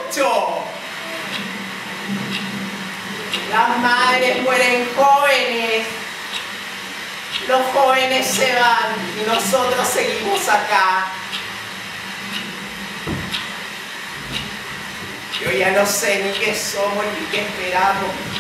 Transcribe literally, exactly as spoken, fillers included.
mucho. Las madres mueren jóvenes, los jóvenes se van y nosotros seguimos acá. Yo ya no sé ni qué somos ni qué esperamos.